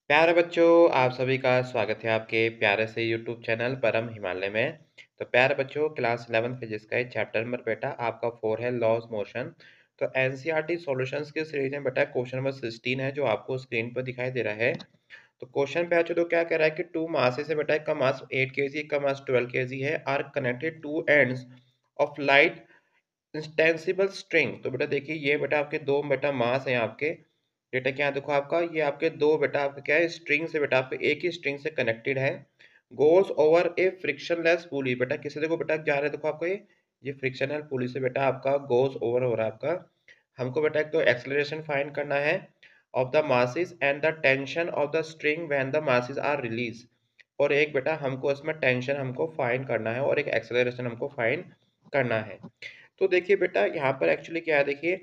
प्यारे बच्चों, आप सभी का स्वागत है आपके प्यारे से यूट्यूब चैनल परम हिमालय में। तो प्यारे बच्चों, क्लास 11 फिजिक्स का एक चैप्टर नंबर बेटा आपका 4 है लॉज मोशन। तो एनसीईआरटी सॉल्यूशंस की सीरीज में बेटा क्वेश्चन नंबर 16 है जो आपको स्क्रीन पर दिखाई दे रहा है। तो क्वेश्चन पे अच्छे तो क्या कह रहा है कि टू मासेस है बेटा, एक का मास 8 केजी, एक का मास 12 केजी है, are connected to ends of light inextensible string. तो बेटा देखिए, ये बेटा आपके दो बेटा मास हैं आपके। डेटा क्या है देखो आपका, ये आपके दो बेटा आपका क्या है, स्ट्रिंग से बेटा आपके एक ही स्ट्रिंग से कनेक्टेड है। गोस ओवर ए फ्रिक्शनलेस पुली, बेटा किसे देखो बेटा जा रहा है देखो आपका ये फ्रिक्शनल पुली से बेटा आपका गोस ओवर हो रहा है आपका। हमको बेटा एक तो एक्सेलरेशन फाइंड करना है of the masses and the tension of the string when the masses are release. और एक बेटा हमको इसमें टेंशन हमको फाइंड करना है और एक एक्सेलरेशन हमको फाइंड करना है। तो देखिए बेटा यहाँ पर एक्चुअली क्या है, देखिए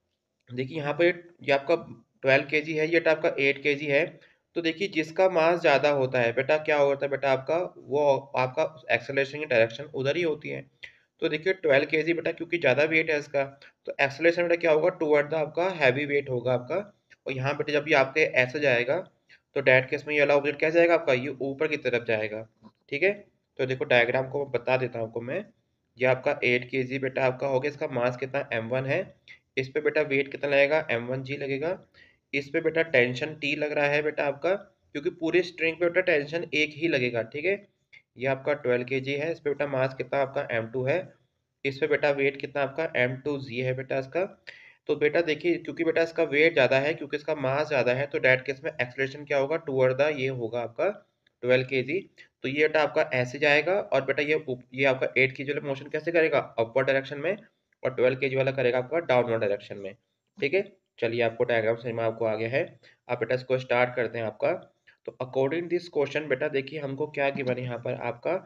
देखिए यहाँ पर ये आपका 12 केजी है, ये आपका 8 केजी है। तो देखिए जिसका मास ज़्यादा होता है बेटा क्या होता है बेटा आपका, वो आपका एक्सेलरेशन की डायरेक्शन उधर ही होती है। तो देखिए 12 केजी बेटा क्योंकि ज़्यादा वेट है इसका, तो एक्सेलरेशन बेटा क्या होगा, टुवर्ड द आपका हैवी वेट होगा आपका। और यहाँ बेटा जब ये आपके ऐसे जाएगा तो डैट केस में ये वाला ऑब्जेक्ट कैसे जाएगा आपका, ये ऊपर की तरफ जाएगा। ठीक है, तो देखो डायग्राम को बता देता हूँ आपको मैं। ये आपका 8 केजी बेटा आपका हो गया, इसका मास कितना m1 है। इस पे बेटा वेट कितना लगेगा, m1g लगेगा। इस पे बेटा टेंशन T लग रहा है बेटा आपका, क्योंकि पूरी स्ट्रिंग पे बेटा टेंशन एक ही लगेगा। ठीक है, ये आपका 12 केजी है, इस पे बेटा मास कितना आपका m2 है। इस पे बेटा वेट कितना आपका m2g है बेटा इसका। तो बेटा देखिए क्योंकि बेटा इसका वेट ज़्यादा है, क्योंकि इसका मास ज़्यादा है, तो डैट केस में एक्सलेशन क्या होगा, टूवर्ड द ये होगा आपका 12 केजी। तो ये बेटा आपका ऐसे जाएगा और बेटा ये आपका 8 केजी वाला मोशन कैसे करेगा, अपवर्ड डायरेक्शन में। और 12 केजी वाला करेगा आपका डाउनवर्ड डायरेक्शन में। ठीक है, चलिए आपको डायग्राम समझ में आपको आ गया है। आप बेटा इसको स्टार्ट करते हैं आपका। तो अकॉर्डिंग दिस क्वेश्चन बेटा देखिए हमको क्या गिवन है यहाँ पर आपका,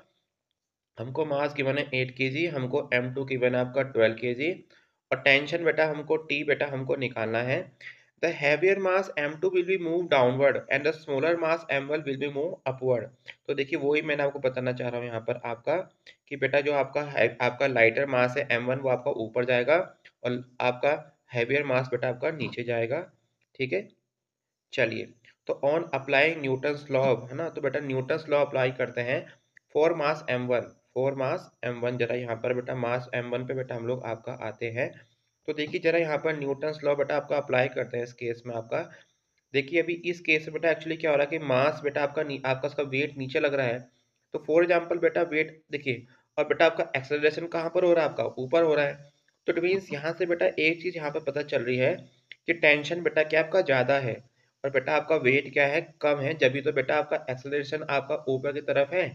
हमको मास गिवन है 8 केजी, हमको m2 गिवन है आपका 12 केजी। और टेंशन बेटा हमको T बेटा हमको निकालना है। The heavier mass m2 will be move downward and the smaller mass m1 will be move upward. तो देखिए वही मैंने आपको बताना चाह रहा हूँ यहाँ पर आपका, कि बेटा जो आपका लाइटर मास है m1 वो आपका ऊपर जाएगा, और आपका हैवियर मास बेटा आपका नीचे जाएगा। ठीक है, चलिए। तो ऑन अप्लाइंग न्यूटन्स लॉ है ना, तो बेटा न्यूटन्स लॉ अप्लाई करते हैं for mass m1। For mass m1 जरा यहाँ पर बेटा मास m1 पे बेटा हम लोग आपका आते हैं। तो देखिए जरा यहाँ पर न्यूटन्स लॉ बेटा आपका अप्लाई करते हैं इस केस में आपका। देखिए अभी इस केस में बेटा एक्चुअली क्या हो रहा है कि मास बेटा आपका उसका वेट नीचे लग रहा है। तो फॉर एग्जाम्पल बेटा वेट देखिए, और बेटा आपका एक्सेलरेशन कहाँ पर हो रहा है, आपका ऊपर हो रहा है। तो इट मीन्स यहाँ से बेटा एक चीज़ यहाँ पर पता चल रही है कि टेंशन बेटा क्या आपका ज़्यादा है, और बेटा आपका वेट क्या है, कम है, जब भी तो बेटा आपका एक्सेलरेशन आपका ऊपर की तरफ है।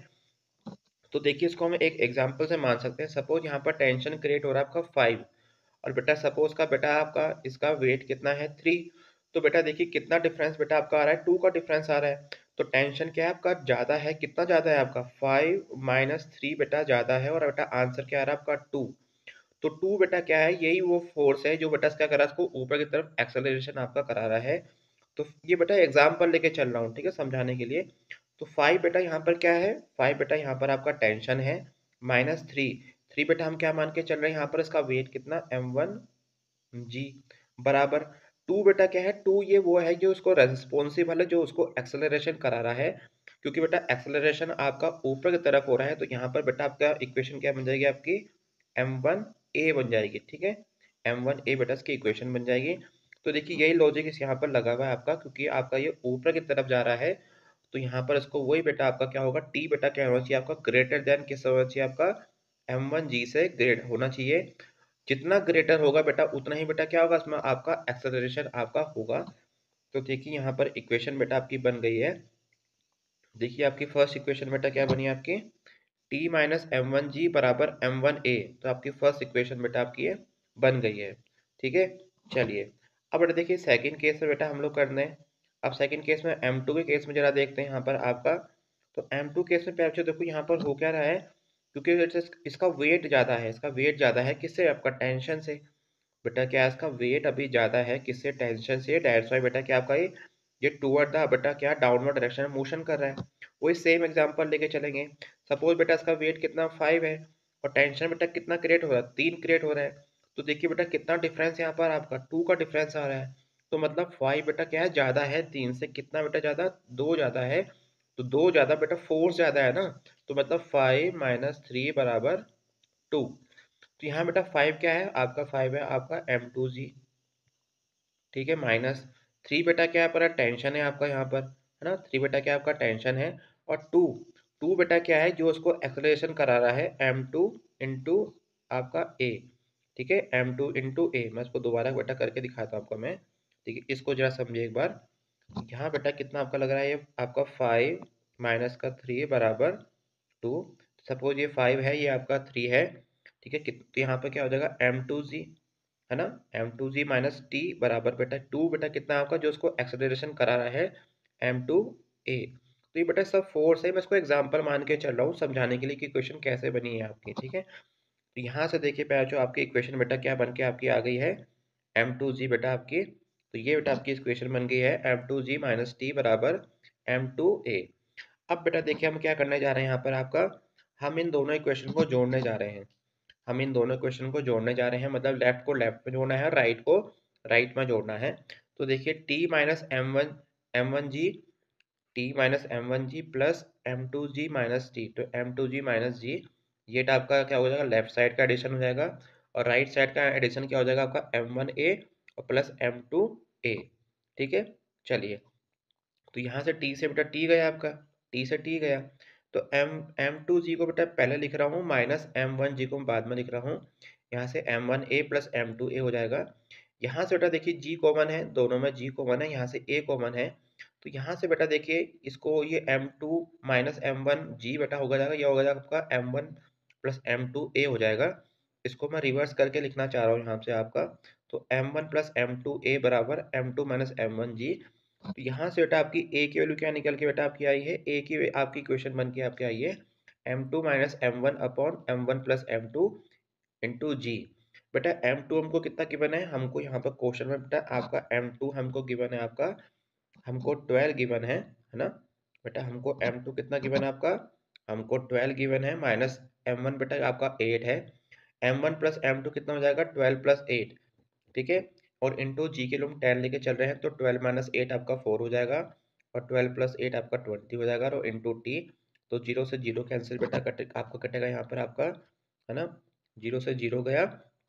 तो देखिए इसको हम एक एग्जांपल से मान सकते हैं। सपोज यहाँ पर टेंशन क्रिएट हो रहा है आपका 5, और बेटा सपोज का बेटा आपका इसका वेट कितना है 3। तो बेटा देखिए कितना डिफरेंस बेटा आपका आ रहा है, 2 का डिफरेंस आ रहा है। तो टेंशन क्या है आपका, ज़्यादा है, कितना ज़्यादा है आपका 5 - 3 बेटा ज़्यादा है, और बेटा आंसर क्या आ रहा है आपका 2। तो 2 बेटा क्या है, यही वो फोर्स है जो बेटा क्या कर रहा है, इसको ऊपर की तरफ एक्सेलरेशन आपका करा रहा है। तो ये बेटा एग्जाम्पल लेके चल रहा हूँ, ठीक है, समझाने के लिए। तो 5 बेटा यहाँ पर क्या है, 5 बेटा यहाँ पर आपका टेंशन है, -3। 3 बेटा हम क्या मान के चल रहे हैं यहाँ पर, इसका वेट कितना m1g बराबर 2 बेटा क्या है, 2 ये वो है जो उसको रेस्पॉन्सिबल है, जो उसको एक्सेलरेशन करा रहा है। क्योंकि बेटा एक्सेलरेशन आपका ऊपर की तरफ हो रहा है, तो यहाँ पर बेटा आपका इक्वेशन क्या बन जाएगी आपकी, m1a बन जाएगी। ठीक है, m1a बेटा इसकी इक्वेशन बन जाएगी। तो देखिए यही लॉजिक इस यहाँ पर लगा हुआ है आपका, क्योंकि आपका ये ऊपर की तरफ जा रहा है। तो यहाँ पर इसको वही बेटा आपका क्या होगा, टी बेटा क्या होना चाहिए आपका, ग्रेटर देन किस होना चाहिए आपका, m1g से ग्रेट होना चाहिए। जितना ग्रेटर होगा बेटा उतना ही बेटा क्या होगा, इसमें आपका एक्सेलरेशन आपका होगा। तो देखिए यहाँ पर इक्वेशन बेटा आपकी बन गई है। देखिए आपकी फर्स्ट इक्वेशन बेटा क्या बनी है आपकी, t - m1g बराबर m1a। तो आपकी फर्स्ट इक्वेशन बेटा आपकी ये बन गई है। ठीक है, चलिए। अब बेटा देखिए सेकंड केस में बेटा हम लोग कर रहे हैं। अब सेकंड केस में m2 के केस में जरा देखते हैं यहाँ पर आपका। तो m2 केस में बच्चों देखो यहाँ पर हो क्या रहा है, क्योंकि इसका वेट ज़्यादा है, इसका वेट ज़्यादा है किससे, आपका टेंशन से। बेटा क्या है, इसका वेट अभी ज़्यादा है किससे, टेंशन से। दैट्स व्हाई बेटा क्या आपका ये टूवर्ड द बेटा क्या डाउनवर्ड डायरेक्शन में मोशन कर रहा है। वही सेम एग्जांपल लेके चलेंगे। सपोज बेटा इसका वेट कितना 5 है, और टेंशन बेटा कितना क्रिएट हो रहा है, 3 क्रिएट हो रहा है। तो देखिए बेटा कितना डिफरेंस यहाँ पर आपका 2 का डिफरेंस आ रहा है। तो मतलब 5 बेटा क्या है, ज़्यादा है 3 से। कितना बेटा ज़्यादा, 2 ज़्यादा है। तो 2 ज़्यादा बेटा 4 ज़्यादा है ना, तो मतलब 5 माइनस 3 बराबर 2। तो यहाँ बेटा 5 क्या है आपका, 5 है आपका M2G, ठीक है, माइनस 3 बेटा क्या है पर टेंशन है आपका यहाँ पर, है ना। 3 बेटा क्या आपका टेंशन है, और 2 बेटा क्या है जो उसको एक्सेलरेशन करा रहा है, M2 इंटू आपका A, ठीक है, M2 इंटू A। मैं इसको दोबारा बेटा करके दिखाता हूँ आपको मैं, ठीक है, इसको जरा समझिए एक बार। यहाँ बेटा कितना आपका लग रहा है, ये आपका 5 माइनस का 3 बराबर 2। सपोज ये 5 है, ये आपका 3 है, ठीक है। तो यहाँ पर क्या हो जाएगा, M2G, है ना, M2G माइनस टी बराबर बेटा 2 बेटा कितना आपका जो उसको एक्सेलरेशन करा रहा है, M2A। तो ये बेटा सब फोर्स है, मैं इसको एग्जांपल मान के चल रहा हूँ समझाने के लिए कि इक्वेशन कैसे बनी है आपकी, ठीक है। तो यहाँ से देखिए पहले जो आपकी इक्वेशन बेटा क्या बन के आपकी आ गई है, M2G बेटा आपकी। तो ये बेटा आपकी इक्वेशन बन गई है M2G माइनस टी बराबर M2A। अब बेटा देखिए हम क्या करने जा रहे हैं यहाँ पर आपका, हम इन दोनों इक्वेशन को जोड़ने जा रहे हैं। हम इन दोनों क्वेश्चन को जोड़ने जा रहे हैं, मतलब लेफ्ट को लेफ्ट में जोड़ना है, राइट को राइट में जोड़ना है। तो देखिए T minus M one G, T minus M1G plus M2G minus T, तो M2G माइनस जी, ये आपका क्या हो जाएगा, लेफ्ट साइड का एडिशन हो जाएगा। और राइट साइड का एडिशन क्या हो जाएगा आपका, M1A और प्लस M2A, ठीक है। चलिए, तो यहाँ से टी से बेटा टी गया आपका, टी से टी गया। तो M2G को बेटा पहले लिख रहा हूँ, माइनस M1G को बाद में लिख रहा हूँ। यहाँ से M1A प्लस M2A हो जाएगा। यहाँ से बेटा देखिए G कॉमन है, दोनों में G कॉमन है, यहाँ से A कॉमन है। तो यहाँ से बेटा देखिए इसको, ये M2 माइनस M1G बेटा होगा जाएगा, यह होगा जाएगा आपका M1 प्लस M2A हो जाएगा। इसको मैं रिवर्स करके लिखना चाह रहा हूँ यहाँ से आपका। तो M1 प्लस M2A बराबर M2 माइनस M1G। तो यहाँ से बेटा आपकी ए की वैल्यू क्या निकल के बेटा आपकी आई है, ए की आपकी क्वेश्चन बन के आपके आई है M2 minus M1 upon M1 plus M2 into G. बेटा M2 हमको कितना गिवन है, हमको यहाँ पर क्वेश्चन में बेटा आपका M2 हमको गिवन है आपका, हमको 12 गिवन है ना। बेटा हमको M2 कितना गिवन है आपका, हमको 12 गिवन है, माइनस M1 बेटा आपका 8 है। M1 प्लस M2 कितना हो जाएगा, 12 प्लस 8, ठीक है। और इंटू जी के लिए हम 10 लेके चल रहे हैं, तो 12 माइनस 8 आपका 4 हो जाएगा, और 12 प्लस 8 आपका 20 हो जाएगा, और इंटू टी। तो जीरो से जीरो कैंसिल बेटा आपका कटेगा यहाँ पर आपका, है ना, जीरो से जीरो गया,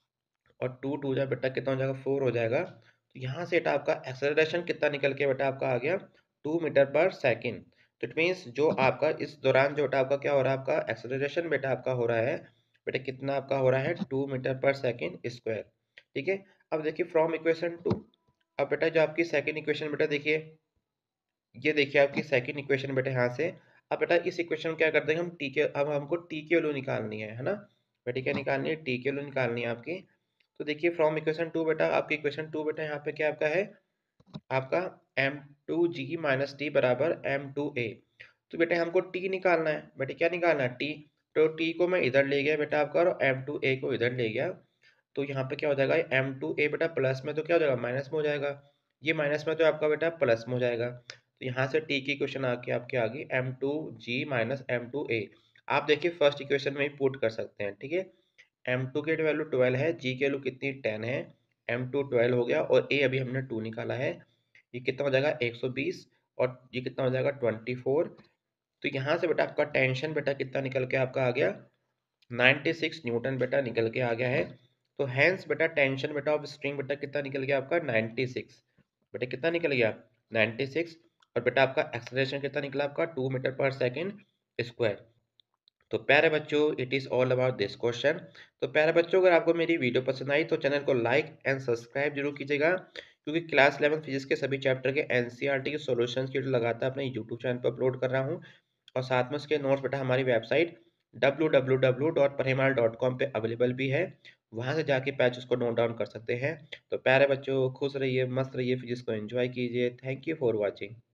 और टू टू जा बेटा कितना हो जाएगा, 4 हो जाएगा। तो यहाँ से बेटा आपका एक्सेलरेशन कितना निकल के बेटा आपका आ गया, 2 मीटर पर सेकेंड। तो इट मीन्स जो आपका इस दौरान जो बेटा आपका क्या हो रहा है, आपका एक्सेलरेशन बेटा आपका हो रहा है, बेटा कितना आपका हो रहा है, 2 मीटर पर सेकेंड स्क्वायर, ठीक है। अब देखिए फ्रॉम इक्वेशन टू, अब बेटा जो आपकी सेकंड इक्वेशन बेटा देखिए, ये देखिए आपकी सेकंड इक्वेशन बेटा यहाँ से। अब बेटा इस इक्वेशन में क्या करते हैं हम, टी के, अब हमको टी की वैल्यू निकालनी है ना। बेटा क्या निकालनी है, टी की वैल्यू निकालनी है आपकी। तो देखिए फ्रॉम इक्वेशन टू बेटा, आपकी इक्वेशन टू बेटा यहाँ पे क्या आपका है, आपका M2G माइनस टी बराबर M2A। तो बेटा हमको टी निकालना है, बेटा क्या निकालना है, टी। तो टी को मैं इधर ले गया बेटा आपका, और M2A को इधर ले गया। तो यहाँ पे क्या हो जाएगा, M2A बेटा प्लस में तो क्या हो जाएगा, माइनस में हो जाएगा। ये माइनस में तो आपका बेटा प्लस में हो जाएगा। तो यहाँ से टी की इक्वेशन आके आपके आ गई M2G माइनस M2A। आप देखिए फर्स्ट इक्वेशन में ही पुट कर सकते हैं, ठीक है। M2 की वैल्यू 12 है, G की वैल्यू कितनी 10 है, M2 12 हो गया, और A अभी हमने 2 निकाला है। ये कितना हो जाएगा 120, और ये कितना हो जाएगा 24। तो यहाँ से बेटा आपका टेंशन बेटा कितना निकल के आपका आ गया, 96 न्यूटन बेटा निकल के आ गया है। तो हैंस बेटा टेंशन बेटा ऑफ स्ट्रिंग बेटा कितना निकल गया आपका, 96 बेटा कितना निकल गया, 96। और बेटा आपका एक्सेलरेशन कितना निकला आपका, 2 मीटर पर सेकेंड स्क्वायर। तो प्यारे बच्चों, it is all about this question. तो प्यारे बच्चों, अगर आपको मेरी वीडियो पसंद आई तो चैनल को लाइक एंड सब्सक्राइब जरूर कीजिएगा, क्योंकि क्लास 11 फिजिक्स के सभी चैप्टर के एनसीईआरटी के सॉल्यूशंस की लगातार अपने यूट्यूब चैनल पर अपलोड कर रहा हूँ। और साथ में उसके नोट्स बेटा हमारी वेबसाइट www.parimal.com पे अवेलेबल भी है, वहाँ से जाके पैच उसको नोट डाउन कर सकते हैं। तो प्यारे बच्चों, खुश रहिए, मस्त रहिए, फिजिक्स को एंजॉय कीजिए। Thank you for watching.